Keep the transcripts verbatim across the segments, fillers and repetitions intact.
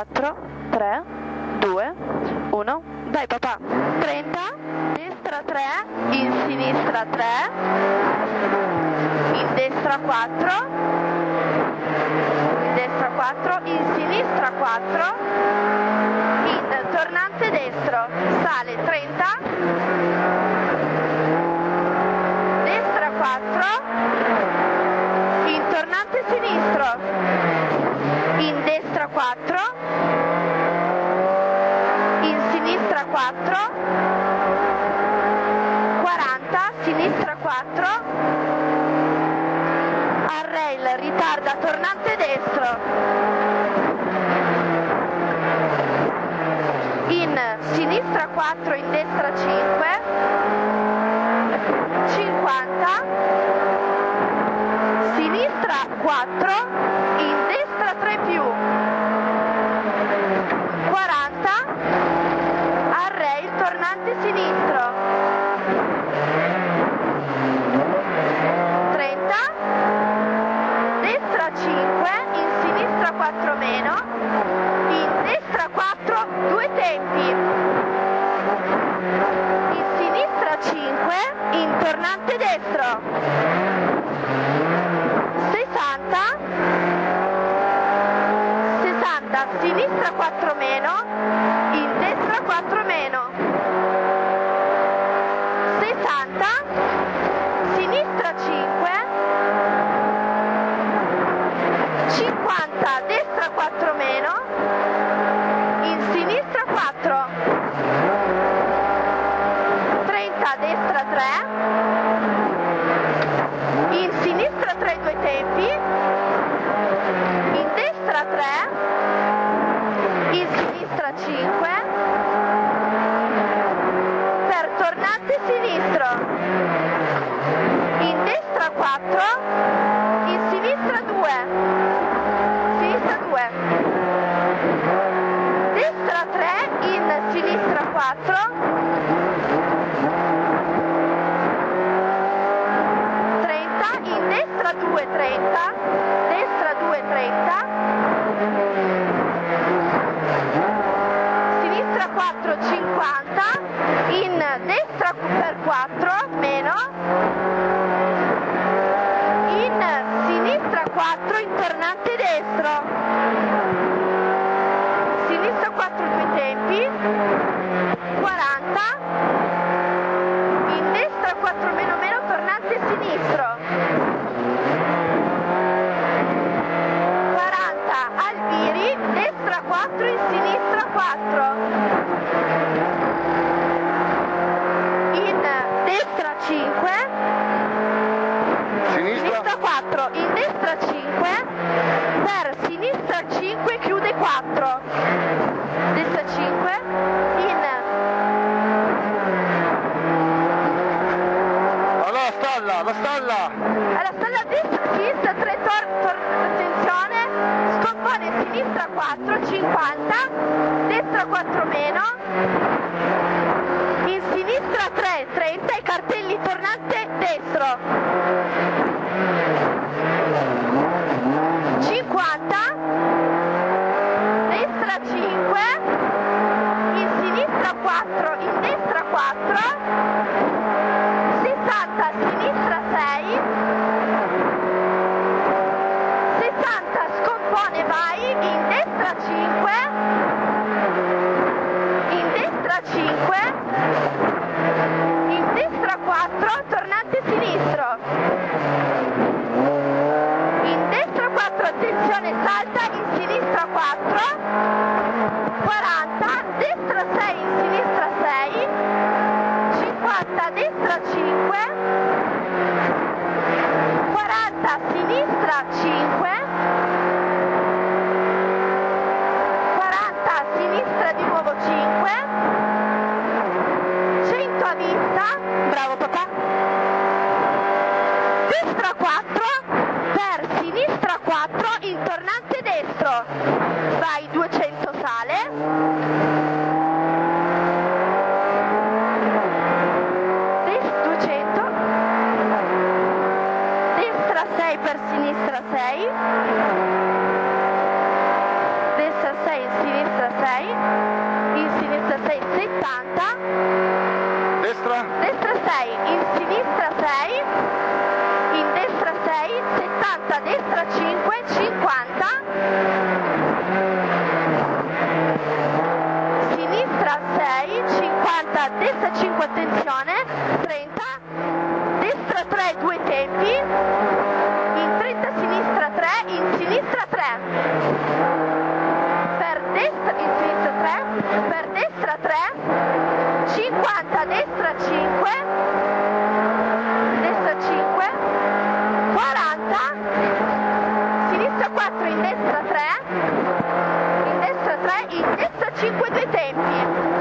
quattro, tre, due, uno, vai papà. trenta, destra tre, in sinistra tre, in destra quattro, in destra quattro, in sinistra quattro, in tornante destro, sale trenta, destra quattro, in tornante sinistro, in destra quattro, in sinistra quattro, quaranta, sinistra quattro, al rail, ritarda, tornante destro, in sinistra quattro, in destra cinque, cinquanta, sinistra quattro, in destra tre più, quaranta, al rail, tornante sinistro, trenta, destra cinque, in sinistra quattro meno, in destra quattro, due tempi, in sinistra cinque, in tornante destro, sessanta, sessanta, sinistra quattro meno, in destra quattro meno, sessanta, sinistra cinque, cinquanta, destra quattro meno, in sinistra quattro, trenta, destra tre, in sinistra tre due tempi, in destra tre, in sinistra cinque, per tornante sinistro, in destra quattro, in sinistra due, sinistra due, destra tre, in sinistra quattro, trenta, in destra due, trenta, destra due, trenta, sinistra quattro, cinquanta, in destra per quattro, meno, in sinistra quattro, in tornante destro, sinistra quattro, due tempi, quaranta, in destra quattro meno meno, tornante sinistro, quaranta, Albiri, destra quattro, in sinistra quattro, in destra cinque, Sinistra. sinistra quattro, in destra cinque, per sinistra cinque, chiude quattro, destra cinque, in Allora stalla, la stalla! alla stalla destra, sinistra tre, tor tor attenzione, scompone sinistra quattro, cinquanta, destra quattro meno, in sinistra tre, trenta, i cartelli tornante destro, cinquanta, destra cinque, in sinistra quattro, in destra quattro, sessanta, sinistra sei, sessanta, scompone, vai, in destra cinque, in destra cinque, in destra quattro, tornante sinistro, in destra quattro, attenzione, salta, in sinistra quattro, quaranta, destra sei, in sinistra sei, cinquanta, destra cinque, quaranta, sinistra cinque, quaranta, sinistra di nuovo cinque, cento a vista, bravo papà, destra quattro, per sinistra quattro, in tornante destro, vai, duecento sale, duecento, destra sei, per sinistra sei, cinque, attenzione, trenta, destra tre, due tempi, in trenta sinistra tre, in sinistra tre, per destra, in sinistra tre, per destra tre, cinquanta, destra cinque, destra cinque, quaranta, sinistra quattro, in destra tre, in destra tre, in destra cinque, due tempi,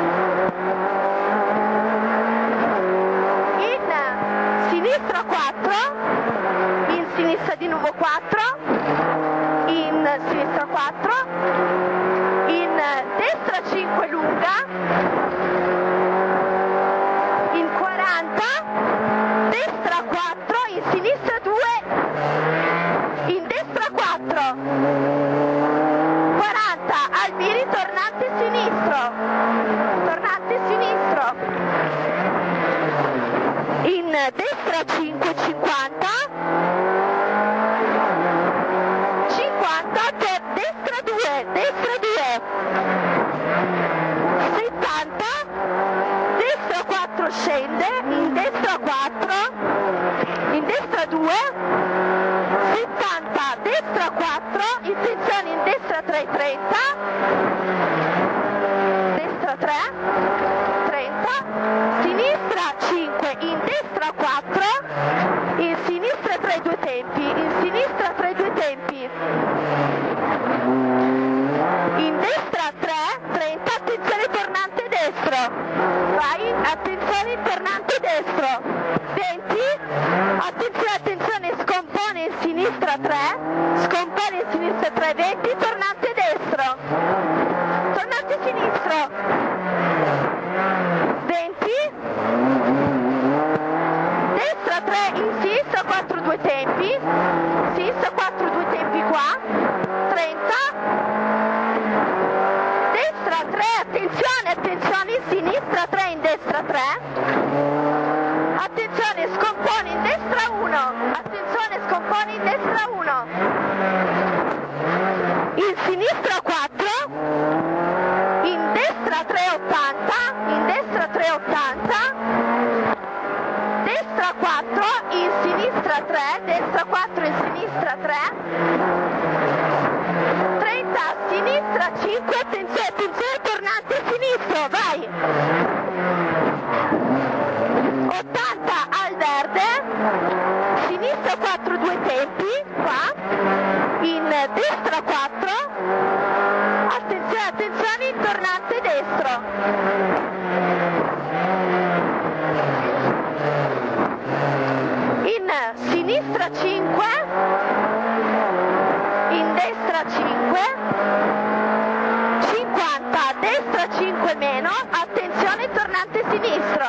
in sinistra quattro, in sinistra di nuovo quattro, in sinistra quattro, in destra cinque lunga, in quaranta, destra quattro, in sinistra due, in destra quattro, quaranta, Albiri, tornante sinistro, tornante sinistro, in destra cinque, cinquanta, cinquanta, per destra due, destra due, settanta, destra quattro scende, in destra quattro, in destra due, settanta, destra quattro, intenzione in destra tre, trenta, destra tre, trenta, sinistra cinque, in destra quattro, in sinistra tre, due tempi, in sinistra tre, due tempi, in destra tre, trenta, attenzione tornante destro, vai, attenzione tornante destro, venti, attenzione, attenzione, scompone in sinistra tre, scompone in sinistra tre, venti, tornante destro, tornante sinistro, venti, destra tre, in sinistra quattro, due tempi, sinistra quattro, due tempi qua, trenta, destra tre, attenzione, attenzione, in sinistra tre, in destra tre, attenzione, scompone in destra uno, attenzione, scompone in destra uno, in sinistra quattro, in destra tre, ottanta, in destra tre, ottanta, destra quattro, in sinistra tre, destra quattro, in sinistra tre, trenta, sinistra cinque, attenzione, attenzione, tornante sinistro, vai, ottanta al verde, sinistra quattro, due tempi, qua, in destra quattro, attenzione, attenzione, in tornante destro, in sinistra cinque, in destra cinque, cinquanta, destra cinque meno, attenzione, tornante sinistro,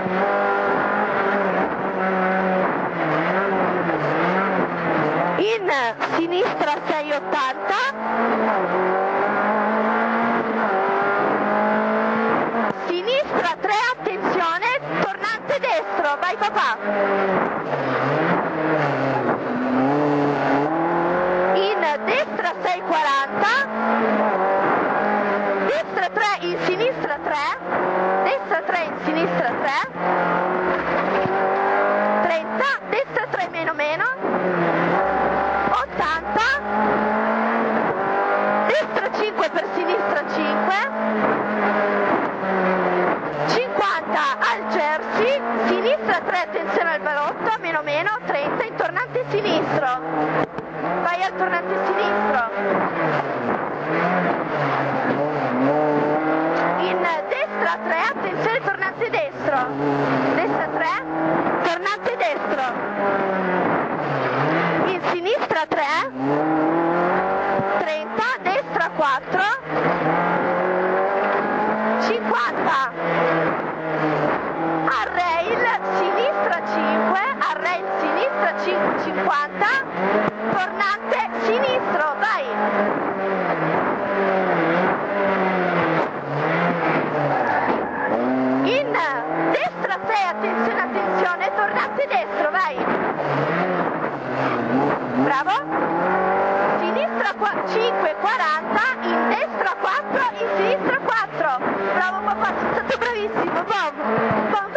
in sinistra sei, ottanta, sinistra tre, attenzione, tornante destro, vai papà, in destra sei, quaranta, destra tre, in sinistra tre, destra tre, in sinistra tre, trenta, destra tre meno meno, ottanta, destra cinque per sinistra cinque, cinquanta al Jersey, sinistra tre, attenzione al balotto, meno meno, trenta, in tornante sinistro, vai al tornante sinistro, in destra tre, attenzione tornante destro, destra tre, tornante destro, in sinistra tre, trenta, destra quattro, cinquanta, a rail, sinistra cinque, a rail sinistra cinque, cinquanta, tornante sinistro, vai, in destra sei, attenzione, attenzione, tornante destro, vai, bravo, sinistra cinque, quaranta, in destra quattro, in sinistra quattro, bravo papà. stato bravissimo, Bob. Bob.